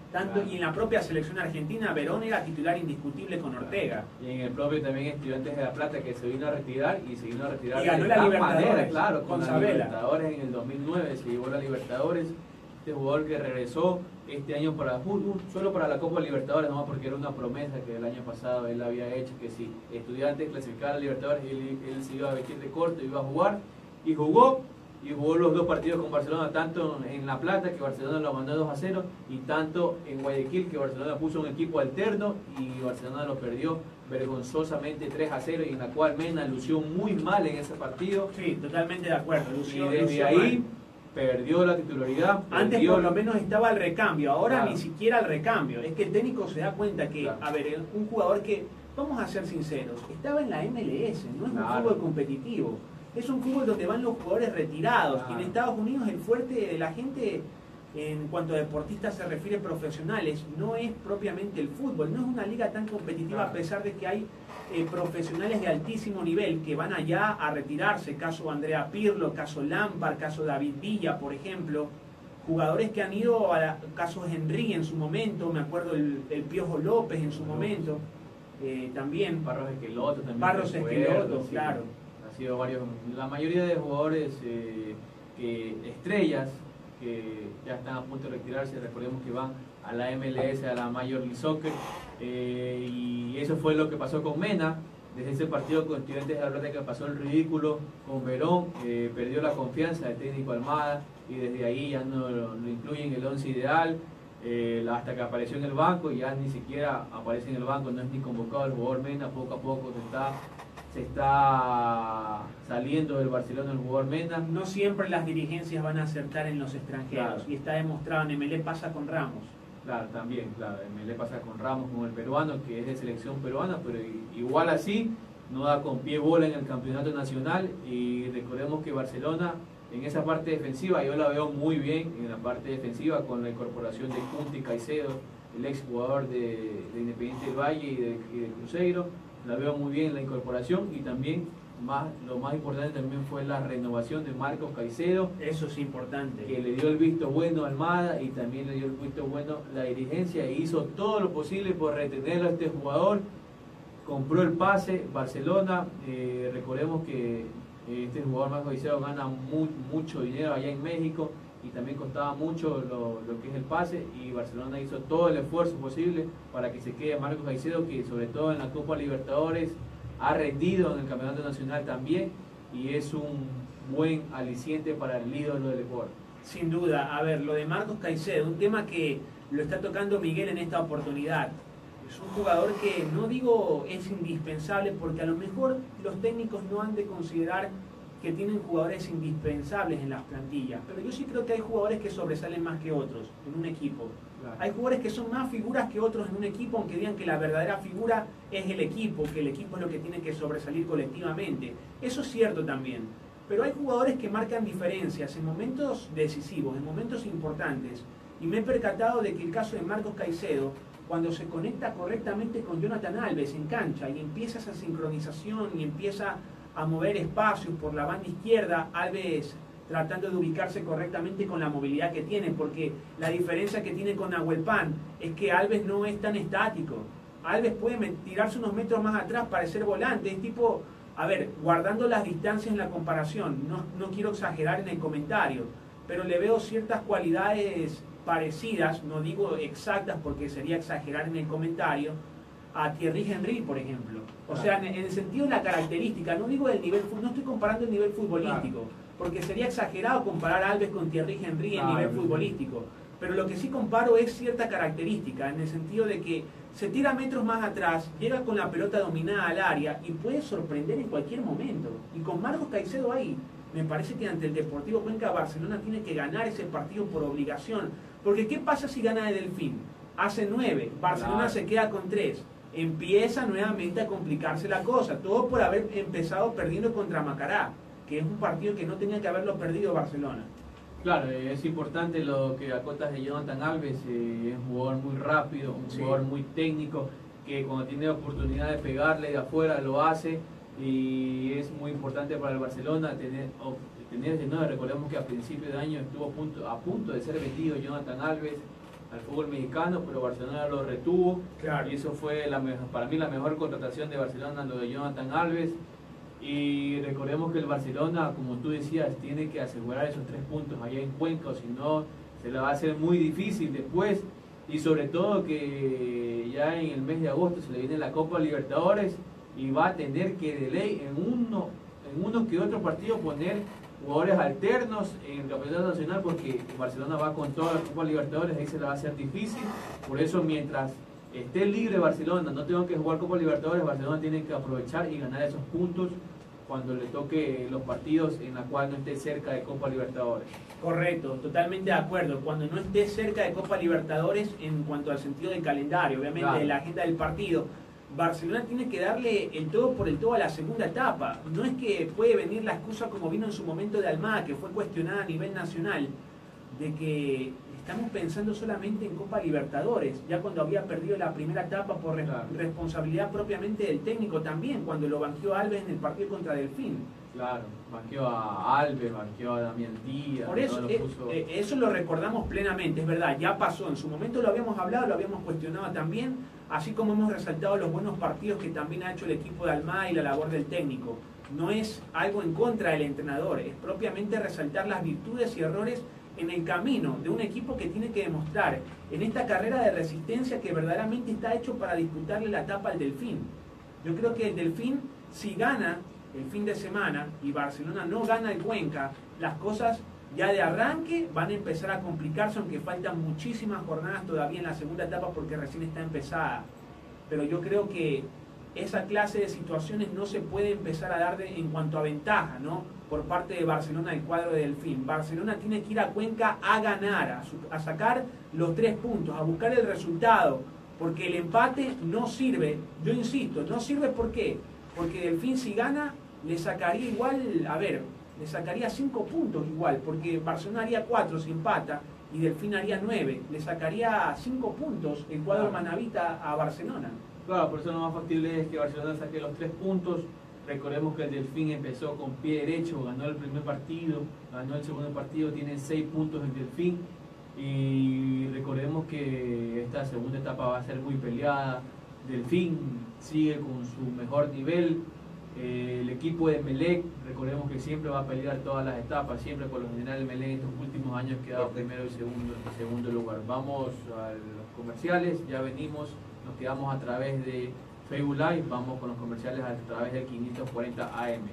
Tanto, claro. Y en la propia selección argentina, Verón era titular indiscutible con Ortega. Y en el propio también Estudiantes de La Plata, que se vino a retirar y se vino a retirar Y ganó de la tal Libertadores, manera, claro, con, con la Sabela. Libertadores en el dos mil nueve, se llevó la Libertadores. Este jugador que regresó este año para fútbol, solo para la Copa Libertadores, no porque era una promesa que el año pasado él había hecho, que si Estudiantes clasificara a Libertadores, él, él se iba a vestir de corto, iba a jugar, y jugó. Y jugó los dos partidos con Barcelona, tanto en La Plata, que Barcelona lo mandó dos a cero, y tanto en Guayaquil, que Barcelona puso un equipo alterno y Barcelona lo perdió vergonzosamente tres a cero, y en la cual Mena lució muy mal en ese partido. Sí, totalmente de acuerdo. Lució, y desde lució ahí mal. perdió la titularidad. Antes perdió... por lo menos estaba el recambio, ahora claro. ni siquiera el recambio. Es que el técnico se da cuenta que, claro. a ver, un jugador que, vamos a ser sinceros, estaba en la M L S, no es claro. un fútbol competitivo. Es un fútbol donde van los jugadores retirados. Claro. Y en Estados Unidos el fuerte de la gente, en cuanto a deportistas se refiere profesionales, no es propiamente el fútbol. No es una liga tan competitiva, claro. a pesar de que hay eh, profesionales de altísimo nivel que van allá a retirarse. Caso Andrea Pirlo, caso Lampard, caso David Villa, por ejemplo. Jugadores que han ido a la, caso Henry en su momento, me acuerdo el, el Piojo López en su momento. Eh, también. Barros Esqueloto también. Barros Esqueloto, sí. claro. Sido varios, la mayoría de jugadores eh, que, estrellas que ya están a punto de retirarse, recordemos que van a la M L S, a la Major League Soccer, eh, y eso fue lo que pasó con Mena. Desde ese partido con Estudiantes de La Plata, que pasó el ridículo con Verón, eh, perdió la confianza del técnico Almada, y desde ahí ya no lo, lo incluye en el once ideal, eh, hasta que apareció en el banco, y ya ni siquiera aparece en el banco, no es ni convocado el jugador Mena. Poco a poco se está se está saliendo del Barcelona el jugador Mena. No siempre las dirigencias van a acertar en los extranjeros, claro. Y está demostrado. En M L E pasa con Ramos. Claro, también, claro, M L E pasa con Ramos, con el peruano, que es de selección peruana, pero igual así no da con pie bola en el campeonato nacional. Y recordemos que Barcelona en esa parte defensiva yo la veo muy bien, en la parte defensiva, con la incorporación de Kunti y Caicedo, el ex jugador de, de Independiente del Valle y de, y de Cruzeiro. La veo muy bien la incorporación, y también más, lo más importante también fue la renovación de Marcos Caicedo. Eso es importante. Que le dio el visto bueno a Almada, y también le dio el visto bueno la dirigencia, e hizo todo lo posible por retenerlo a este jugador. Compró el pase, Barcelona, eh, recordemos que este jugador Marcos Caicedo gana muy, mucho dinero allá en México, y también costaba mucho lo, lo que es el pase, y Barcelona hizo todo el esfuerzo posible para que se quede Marcos Caicedo, que sobre todo en la Copa Libertadores ha rendido en el Campeonato Nacional también, y es un buen aliciente para el ídolo del Ecuador. Sin duda. A ver, lo de Marcos Caicedo, un tema que lo está tocando Miguel en esta oportunidad. Es un jugador que no digo es indispensable, porque a lo mejor los técnicos no han de considerar que tienen jugadores indispensables en las plantillas, pero yo sí creo que hay jugadores que sobresalen más que otros en un equipo. Claro. Hay jugadores que son más figuras que otros en un equipo, aunque digan que la verdadera figura es el equipo, que el equipo es lo que tiene que sobresalir colectivamente. Eso es cierto también, pero hay jugadores que marcan diferencias en momentos decisivos, en momentos importantes, y me he percatado de que el caso de Marcos Caicedo, cuando se conecta correctamente con Jonathan Alves en cancha y empieza esa sincronización y empieza a mover espacios por la banda izquierda, Alves tratando de ubicarse correctamente con la movilidad que tiene, porque la diferencia que tiene con Nahuel Pan es que Alves no es tan estático. Alves puede tirarse unos metros más atrás para ser volante, es tipo, a ver, guardando las distancias en la comparación, no, no quiero exagerar en el comentario, pero le veo ciertas cualidades parecidas, no digo exactas porque sería exagerar en el comentario, a Thierry Henry, por ejemplo. O claro. sea, en, en el sentido de la característica, no digo del nivel, no estoy comparando el nivel futbolístico, claro. porque sería exagerado comparar a Alves con Thierry Henry en claro, nivel sí. futbolístico. Pero lo que sí comparo es cierta característica, en el sentido de que se tira metros más atrás, llega con la pelota dominada al área y puede sorprender en cualquier momento. Y con Marcos Caicedo ahí, me parece que ante el Deportivo Cuenca Barcelona tiene que ganar ese partido por obligación. Porque ¿qué pasa si gana de Delfín? Hace nueve, Barcelona claro. se queda con tres. Empieza nuevamente a complicarse la cosa, todo por haber empezado perdiendo contra Macará, que es un partido que no tenía que haberlo perdido Barcelona. Claro, es importante lo que acotas de Jonathan Alves, eh, es un jugador muy rápido, un sí. jugador muy técnico, que cuando tiene oportunidad de pegarle de afuera lo hace, y es muy importante para el Barcelona tener, tener ese nueve. Recordemos que a principios de año estuvo a punto, a punto de ser vendido Jonathan Alves, al fútbol mexicano, pero Barcelona lo retuvo. Claro. Y eso fue la, para mí la mejor contratación de Barcelona, lo de Jonathan Alves. Y recordemos que el Barcelona, como tú decías, tiene que asegurar esos tres puntos allá en Cuenca, o si no, se le va a hacer muy difícil después. Y sobre todo que ya en el mes de agosto se le viene la Copa Libertadores y va a tener que de ley en uno, en uno que otro partido poner jugadores alternos en el campeonato nacional, porque Barcelona va con toda la Copa Libertadores, ahí se le va a hacer difícil. Por eso, mientras esté libre Barcelona, no tengo que jugar Copa Libertadores, Barcelona tiene que aprovechar y ganar esos puntos cuando le toque los partidos en la cual no esté cerca de Copa Libertadores. Correcto, totalmente de acuerdo. Cuando no esté cerca de Copa Libertadores en cuanto al sentido del calendario, obviamente, claro, de la agenda del partido, Barcelona tiene que darle el todo por el todo a la segunda etapa. No es que puede venir la excusa como vino en su momento de Almada, que fue cuestionada a nivel nacional, de que estamos pensando solamente en Copa Libertadores, ya cuando había perdido la primera etapa por res claro. responsabilidad propiamente del técnico también, cuando lo banqueó a Alves en el partido contra Delfín. Claro, banqueó a Alves, banqueó a Damián Díaz. Por eso, no lo puso... eh, eso lo recordamos plenamente, es verdad, ya pasó, en su momento lo habíamos hablado, lo habíamos cuestionado también, así como hemos resaltado los buenos partidos que también ha hecho el equipo de Almada y la labor del técnico. No es algo en contra del entrenador, es propiamente resaltar las virtudes y errores en el camino de un equipo que tiene que demostrar en esta carrera de resistencia que verdaderamente está hecho para disputarle la etapa al Delfín. Yo creo que el Delfín, si gana el fin de semana y Barcelona no gana el Cuenca, las cosas ya de arranque van a empezar a complicarse, aunque faltan muchísimas jornadas todavía en la segunda etapa porque recién está empezada. Pero yo creo que esa clase de situaciones no se puede empezar a dar de, en cuanto a ventaja, ¿no?, por parte de Barcelona del cuadro de Delfín. Barcelona tiene que ir a Cuenca a ganar, a, su, a sacar los tres puntos, a buscar el resultado, porque el empate no sirve. Yo insisto, no sirve. ¿Por qué? Porque Delfín, si gana, le sacaría igual, a ver, le sacaría cinco puntos igual, porque Barcelona haría cuatro si empata y Delfín haría nueve, le sacaría cinco puntos el cuadro claro. manavita a Barcelona. Claro, por eso lo más factible es que Barcelona saque los tres puntos. Recordemos que el Delfín empezó con pie derecho, ganó el primer partido, ganó el segundo partido, tiene seis puntos el Delfín. Y recordemos que esta segunda etapa va a ser muy peleada. Delfín sigue con su mejor nivel. Eh, el equipo de Emelec, recordemos que siempre va a pelear todas las etapas, siempre por lo general Emelec en estos últimos años queda primero y segundo, en segundo lugar. Vamos a los comerciales, ya venimos, nos quedamos a través de Facebook Live, vamos con los comerciales a través del quinientos cuarenta A M.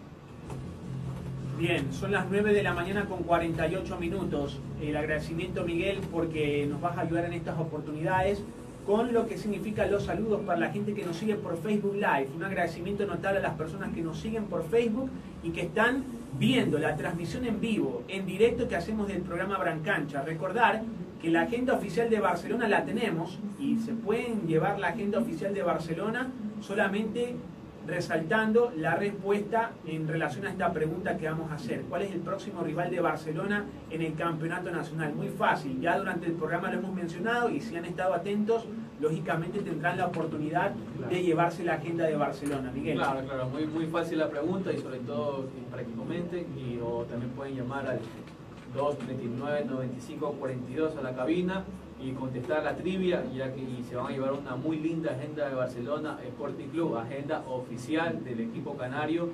Bien, son las nueve de la mañana con cuarenta y ocho minutos. El agradecimiento, Miguel, porque nos vas a ayudar en estas oportunidades con lo que significa los saludos para la gente que nos sigue por Facebook Live. Un agradecimiento notable a las personas que nos siguen por Facebook y que están viendo la transmisión en vivo, en directo que hacemos del programa Brancancha. Recordar que la agenda oficial de Barcelona la tenemos y se pueden llevar la agenda oficial de Barcelona solamente resaltando la respuesta en relación a esta pregunta que vamos a hacer. ¿Cuál es el próximo rival de Barcelona en el campeonato nacional? Muy fácil, ya durante el programa lo hemos mencionado y si han estado atentos, lógicamente tendrán la oportunidad claro. de llevarse la agenda de Barcelona. Miguel. Claro, claro, muy, muy fácil la pregunta y sobre todo para que comenten y o también pueden llamar al dos treinta y nueve, noventa y cinco, cuarenta y dos a la cabina y contestar la trivia, ya que y se van a llevar una muy linda agenda de Barcelona Sporting Club, agenda oficial del equipo canario,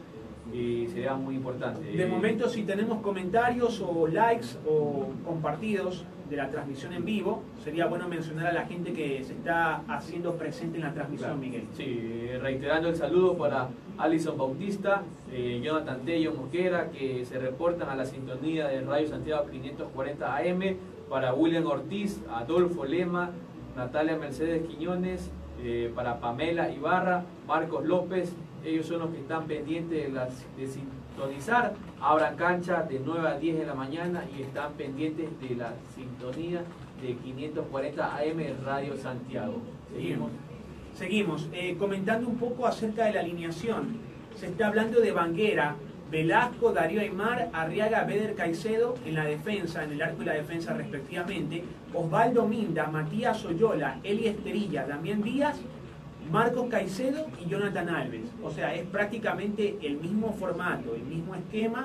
y sería muy importante. De momento, si tenemos comentarios o likes o compartidos de la transmisión en vivo, sería bueno mencionar a la gente que se está haciendo presente en la transmisión, claro. Miguel. Sí, reiterando el saludo para Alison Bautista, eh, Jonathan Tello Mosquera, que se reportan a la sintonía de Radio Santiago quinientos cuarenta A M, para William Ortiz, Adolfo Lema, Natalia Mercedes Quiñones, eh, para Pamela Ibarra, Marcos López. Ellos son los que están pendientes de, las, de sintonizar Abran Cancha de nueve a diez de la mañana y están pendientes de la sintonía de quinientos cuarenta A M Radio Santiago. Seguimos. Seguimos, eh, comentando un poco acerca de la alineación. Se está hablando de Banguera, Velasco, Darío Aymar, Arriaga, Beder Caicedo en la defensa, en el arco y la defensa respectivamente, Osvaldo Minda, Matías Oyola, Eli Esterilla, Damián Díaz, Marcos Caicedo y Jonathan Alves. O sea, es prácticamente el mismo formato, el mismo esquema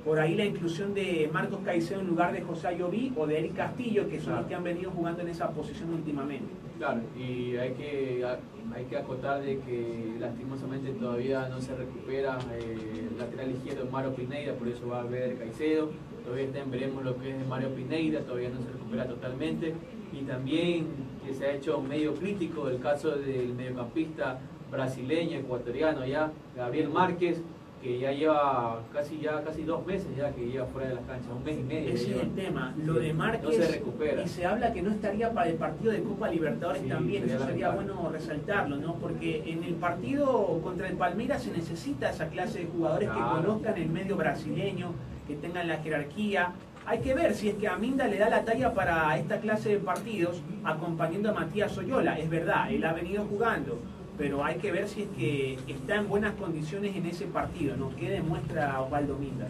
por ahí la inclusión de Marcos Caicedo en lugar de José Ayoví o de Eric Castillo, que son claro. los que han venido jugando en esa posición últimamente. Claro, y hay que, hay que acotar de que lastimosamente todavía no se recupera eh, el lateral izquierdo Mario Pineira, por eso va a ver Caicedo. Todavía está en veremos lo que es de Mario Pineira, todavía no se recupera totalmente. Y también que se ha hecho medio crítico el caso del mediocampista brasileño, ecuatoriano ya, Gabriel Márquez, que ya lleva casi ya casi dos meses ya que lleva fuera de las canchas, un mes y medio. Ese es el tema, lo de Márquez, no se recupera. Y se habla que no estaría para el partido de Copa Libertadores sí, también, eso sería bueno resaltarlo, ¿no? Porque en el partido contra el Palmeiras se necesita esa clase de jugadores claro. que conozcan el medio brasileño, que tengan la jerarquía. Hay que ver si es que Aminda le da la talla para esta clase de partidos acompañando a Matías Oyola. Es verdad, él ha venido jugando, pero hay que ver si es que está en buenas condiciones en ese partido, ¿no? ¿Qué demuestra Osvaldo Minda?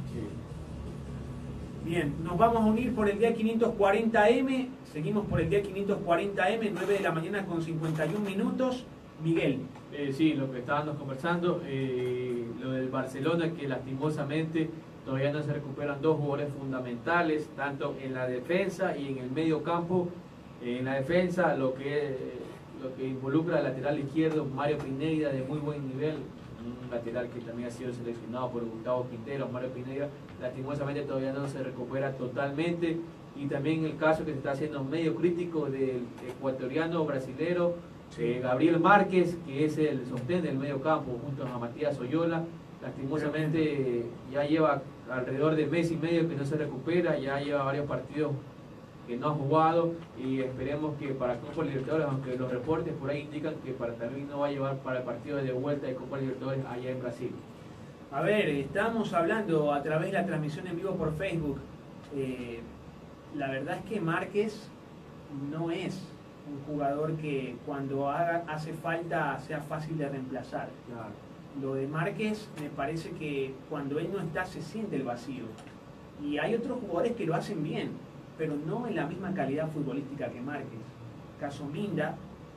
Sí. Bien, nos vamos a unir por el día quinientos cuarenta eme, seguimos por el día quinientos cuarenta eme, nueve de la mañana con cincuenta y un minutos. Miguel. Eh, sí, lo que estábamos conversando, eh, lo del Barcelona, que lastimosamente todavía no se recuperan dos jugadores fundamentales, tanto en la defensa y en el medio campo. En la defensa, lo que, lo que involucra al lateral izquierdo, Mario Pineira, de muy buen nivel, un lateral que también ha sido seleccionado por Gustavo Quintero. Mario Pineira, lastimosamente todavía no se recupera totalmente. Y también el caso que se está haciendo medio crítico del ecuatoriano brasilero, eh, Gabriel Márquez, que es el sostén del medio campo junto a Matías Oyola. Lastimosamente ya lleva alrededor de mes y medio que no se recupera, ya lleva varios partidos que no ha jugado y esperemos que para Copa Libertadores, aunque los reportes por ahí indican que para también no va a llevar para el partido de vuelta de Copa Libertadores allá en Brasil. A ver, estamos hablando a través de la transmisión en vivo por Facebook. Eh, la verdad es que Márquez no es un jugador que cuando haga, hace falta sea fácil de reemplazar. Claro. Lo de Márquez me parece que cuando él no está se siente el vacío. Y hay otros jugadores que lo hacen bien, pero no en la misma calidad futbolística que Márquez. Caso Minda,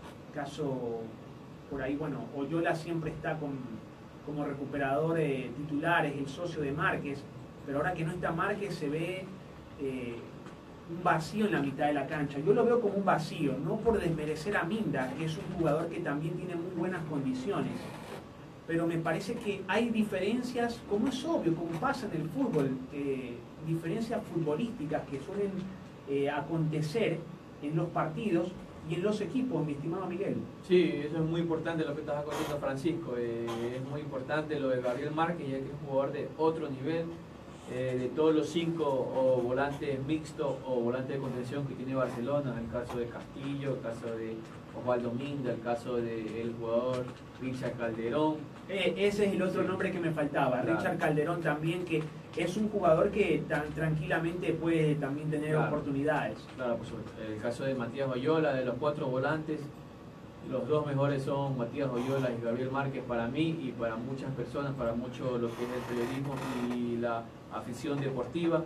caso por ahí, bueno, Oyola siempre está con, como recuperador eh, titular, es el socio de Márquez, pero ahora que no está Márquez se ve eh, un vacío en la mitad de la cancha. Yo lo veo como un vacío, no por desmerecer a Minda, que es un jugador que también tiene muy buenas condiciones, pero me parece que hay diferencias, como es obvio, como pasa en el fútbol, eh, diferencias futbolísticas que suelen eh, acontecer en los partidos y en los equipos, mi estimado Miguel. Sí, eso es muy importante lo que estás contando, Francisco. Eh, es muy importante lo de Gabriel Márquez, ya que es un jugador de otro nivel. Eh, de todos los cinco o volantes mixtos o volantes de contención que tiene Barcelona, el caso de Castillo, el caso de Osvaldo Minda, el caso del jugador Richard Calderón. Eh, ese es el otro sí. nombre que me faltaba, claro. Richard Calderón también, que es un jugador que tan tranquilamente puede también tener claro. oportunidades. Claro, por supuesto. El caso de Matías Oyola, de los cuatro volantes, los dos mejores son Matías Oyola y Gabriel Márquez para mí y para muchas personas, para mucho lo que es el periodismo y la afición deportiva,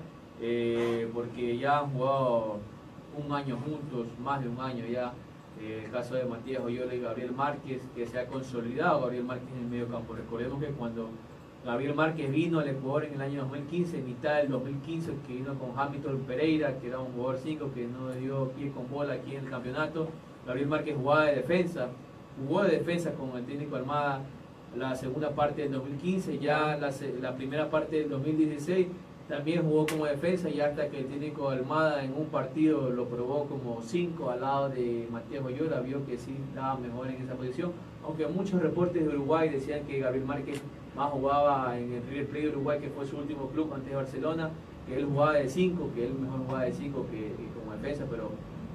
eh, porque ya han jugado un año juntos, más de un año ya. Eh, el caso de Matías Oyola y Gabriel Márquez, que se ha consolidado Gabriel Márquez en el medio campo. Recordemos que cuando Gabriel Márquez vino al Ecuador en el año dos mil quince, en mitad del dos mil quince, que vino con Hamilton Pereira, que era un jugador cinco que no dio pie con bola aquí en el campeonato. Gabriel Márquez jugaba de defensa, jugó de defensa con el técnico Almada la segunda parte del dos mil quince, ya la, la primera parte del dos mil dieciséis también jugó como defensa, y hasta que el técnico Almada en un partido lo probó como cinco al lado de Matías Oyola, vio que sí estaba mejor en esa posición, aunque muchos reportes de Uruguay decían que Gabriel Márquez más jugaba en el River Plate de Uruguay, que fue su último club antes de Barcelona, que él jugaba de cinco, que él mejor jugaba de cinco que, que como defensa, pero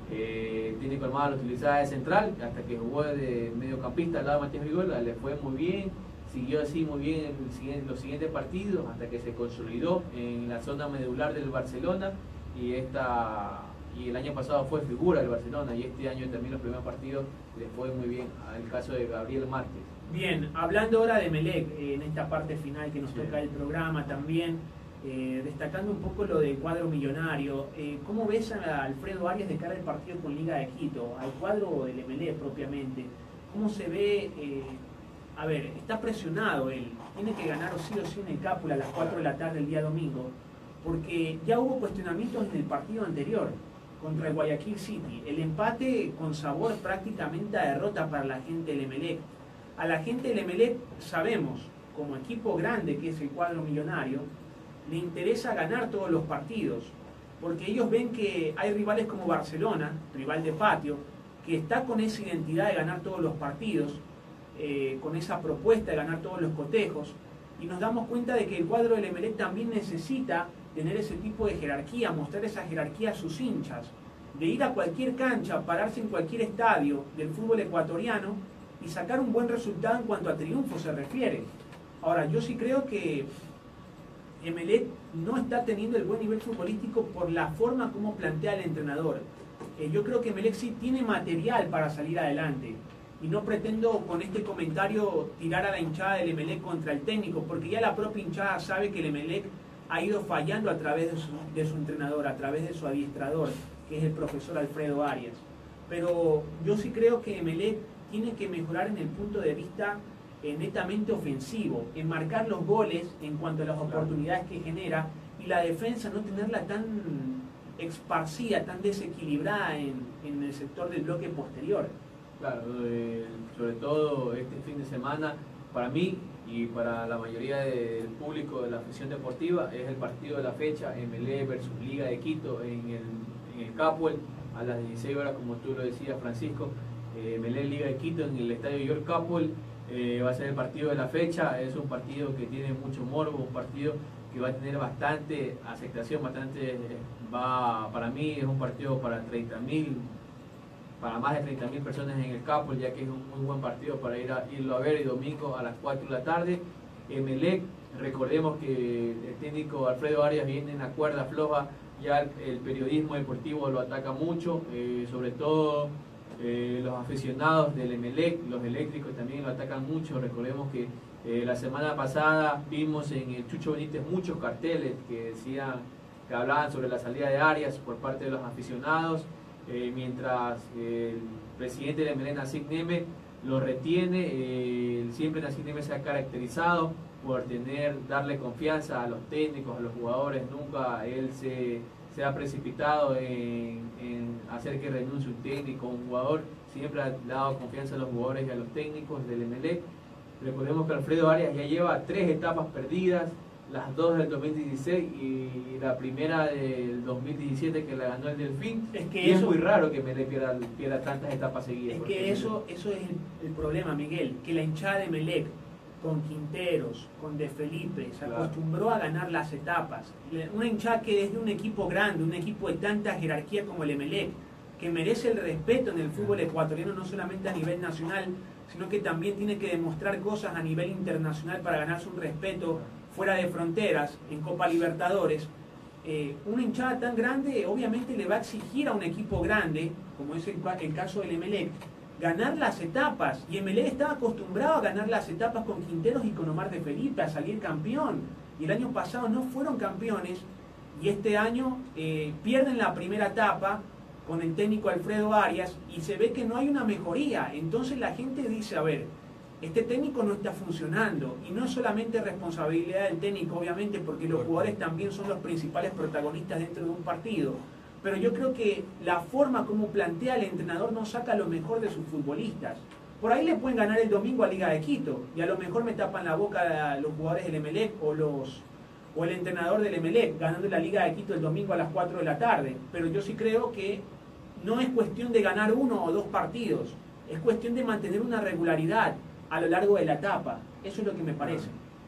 eh, el técnico Almada lo utilizaba de central, hasta que jugó de mediocampista al lado de Matías Oyola, le fue muy bien. Siguió así muy bien en los siguientes partidos hasta que se consolidó en la zona medular del Barcelona, y esta y el año pasado fue figura del Barcelona, y este año también los primeros partidos le fue muy bien al caso de Gabriel Márquez. Bien, hablando ahora de Emelec, eh, en esta parte final que nos sí. toca el programa también, eh, destacando un poco lo del cuadro millonario, eh, ¿cómo ves a Alfredo Arias de cara al partido con Liga de Quito, al cuadro del Emelec propiamente? ¿Cómo se ve eh, a ver, está presionado él, tiene que ganar o sí o sí en el Cápula a las cuatro de la tarde el día domingo, porque ya hubo cuestionamientos en el partido anterior contra el Guayaquil City. El empate con sabor prácticamente a derrota para la gente del Emelec. A la gente del Emelec sabemos, como equipo grande que es el cuadro millonario, le interesa ganar todos los partidos, porque ellos ven que hay rivales como Barcelona, rival de patio, que está con esa identidad de ganar todos los partidos, eh, con esa propuesta de ganar todos los cotejos, y nos damos cuenta de que el cuadro del Emelec también necesita tener ese tipo de jerarquía, mostrar esa jerarquía a sus hinchas, de ir a cualquier cancha, pararse en cualquier estadio del fútbol ecuatoriano y sacar un buen resultado en cuanto a triunfo se refiere. Ahora, yo sí creo que Emelec no está teniendo el buen nivel futbolístico por la forma como plantea el entrenador. Eh, yo creo que Emelec sí tiene material para salir adelante. Y no pretendo con este comentario tirar a la hinchada del Emelec contra el técnico, porque ya la propia hinchada sabe que el Emelec ha ido fallando a través de su, de su entrenador, a través de su adiestrador, que es el profesor Alfredo Arias. Pero yo sí creo que Emelec tiene que mejorar en el punto de vista eh, netamente ofensivo, en marcar los goles en cuanto a las oportunidades que genera, y la defensa no tenerla tan esparcida, tan desequilibrada en, en el sector del bloque posterior. Claro, eh, sobre todo este fin de semana, para mí y para la mayoría del público de la afición deportiva, es el partido de la fecha, Emelec versus Liga de Quito en el, en el Capuel, a las dieciséis horas, como tú lo decías, Francisco. eh, Emelec Liga de Quito en el estadio York Capuel, eh, va a ser el partido de la fecha. Es un partido que tiene mucho morbo, un partido que va a tener bastante aceptación, bastante, va, para mí es un partido para treinta mil, para más de treinta mil personas en el Capuel, ya que es un muy buen partido para ir a, irlo a ver el domingo a las cuatro de la tarde. Emelec, recordemos que el técnico Alfredo Arias viene en la cuerda floja, ya el, el periodismo deportivo lo ataca mucho, eh, sobre todo eh, los aficionados del Emelec, los eléctricos también lo atacan mucho. Recordemos que eh, la semana pasada vimos en el Chucho Benítez muchos carteles que decían, que hablaban sobre la salida de Arias por parte de los aficionados. Eh, mientras eh, el presidente de Emelec, Nassim Neme, lo retiene. Eh, siempre Nassim Neme se ha caracterizado por tener, darle confianza a los técnicos, a los jugadores. Nunca él se, se ha precipitado en, en hacer que renuncie un técnico o un jugador. Siempre ha dado confianza a los jugadores y a los técnicos del Emelec. Recordemos que Alfredo Arias ya lleva tres etapas perdidas, las dos del dos mil dieciséis y la primera del dos mil diecisiete que la ganó el Delfín. Es que y eso, es muy raro que Emelec pierda, pierda tantas etapas seguidas. Es que eso, eso es el, el problema, Miguel, que la hinchada de Emelec, con Quinteros, con De Felipe, se claro. acostumbró a ganar las etapas. Una hinchada que es de un equipo grande, un equipo de tanta jerarquía como el Emelec, que merece el respeto en el fútbol ecuatoriano, no solamente a nivel nacional, sino que también tiene que demostrar cosas a nivel internacional para ganarse un respeto fuera de fronteras, en Copa Libertadores. Eh, una hinchada tan grande obviamente le va a exigir a un equipo grande, como es el, el caso del Emelec, ganar las etapas, y Emelec estaba acostumbrado a ganar las etapas con Quinteros y con Omar De Felipe, a salir campeón, y el año pasado no fueron campeones, y este año eh, pierden la primera etapa con el técnico Alfredo Arias, y se ve que no hay una mejoría. Entonces la gente dice, a ver, este técnico no está funcionando, y no es solamente responsabilidad del técnico, obviamente, porque los jugadores también son los principales protagonistas dentro de un partido, pero yo creo que la forma como plantea el entrenador no saca lo mejor de sus futbolistas. Por ahí le pueden ganar el domingo a Liga de Quito, y a lo mejor me tapan la boca los jugadores del Emelec o, los, o el entrenador del Emelec, ganando la Liga de Quito el domingo a las cuatro de la tarde, pero yo sí creo que no es cuestión de ganar uno o dos partidos, es cuestión de mantener una regularidad a lo largo de la etapa. Eso es lo que me parece.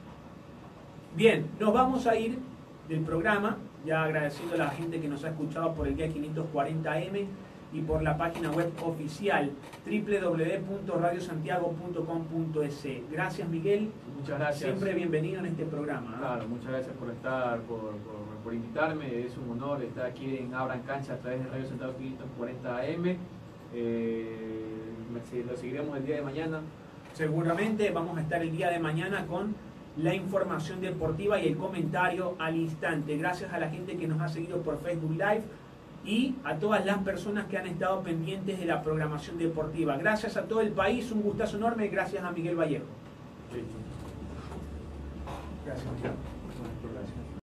Bien, nos vamos a ir del programa, ya agradeciendo a la gente que nos ha escuchado por el día quinientos cuarenta eme y por la página web oficial doble u doble u doble u punto radio santiago punto com punto es. Gracias, Miguel. Muchas gracias. Siempre bienvenido en este programa. ¿eh? Claro, muchas gracias por estar, por, por, por invitarme. Es un honor estar aquí en Abran Cancha a través de Radio Santiago quinientos cuarenta eme. Eh, lo seguiremos el día de mañana. Seguramente vamos a estar el día de mañana con la información deportiva y el comentario al instante. Gracias a la gente que nos ha seguido por Facebook Live y a todas las personas que han estado pendientes de la programación deportiva. Gracias a todo el país, un gustazo enorme. Gracias a Miguel Vallejo. Gracias. Gracias.